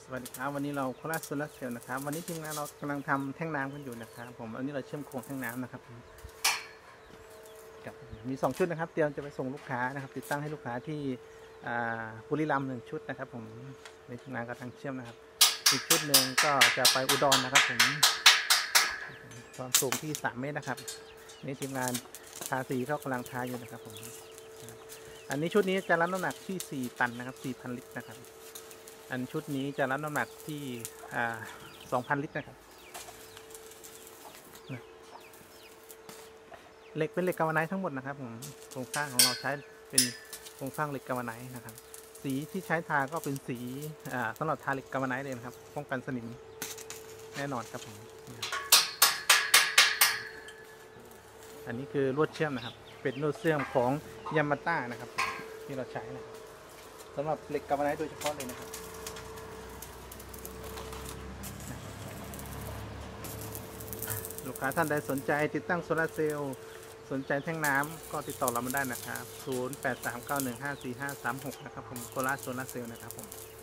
สวัสดีครับวันนี้เราโคราชโซลาร์เซลล์นะครับวันนี้ทีมงานเรากำลังทำแท่งน้ำกันอยู่นะครับผมวันนี้เราเชื่อมโครงแท่งน้ำนะครับกับมี2ชุดนะครับเตรียมจะไปส่งลูกค้านะครับติดตั้งให้ลูกค้าที่บุรีรัมย์1ชุดนะครับผมในทีมงานกำลังเชื่อมนะครับอีกชุดหนึ่งก็จะไปอุดรนะครับผมความสูงที่3 เมตรนะครับนี่ทีมงานทาสีเขากำลังทาอยู่นะครับผมอันนี้ชุดนี้จะรับน้ำหนักที่4 ตันนะครับ 4,000 ลิตรนะครับอันชุดนี้จะรับน้ำหนักที่2,000 ลิตรนะครับเหล็กเป็นเหล็กกาวาไนท์ทั้งหมดนะครับผมโครงสร้างของเราใช้เป็นโครงสร้างเหล็กกาวาไนท์นะครับสีที่ใช้ทาก็เป็นสีสำหรับทาเหล็กกาวาไนท์เลยนะครับป้องกันสนิมแน่นอนครับผมอันนี้คือลวดเชื่อมนะครับเป็นลวดเชื่อมของยามาต้านะครับที่เราใช้นะครับสำหรับเหล็กกาวาไนท์โดยเฉพาะเลยนะครับลูกค้าท่านใดสนใจติดตั้งโซลาร์เซลล์สนใจแท่งน้ำก็ติดต่อเรามาได้นะครับ 0839154536 นะครับผมโคราชโซลาร์เซลล์นะครับผม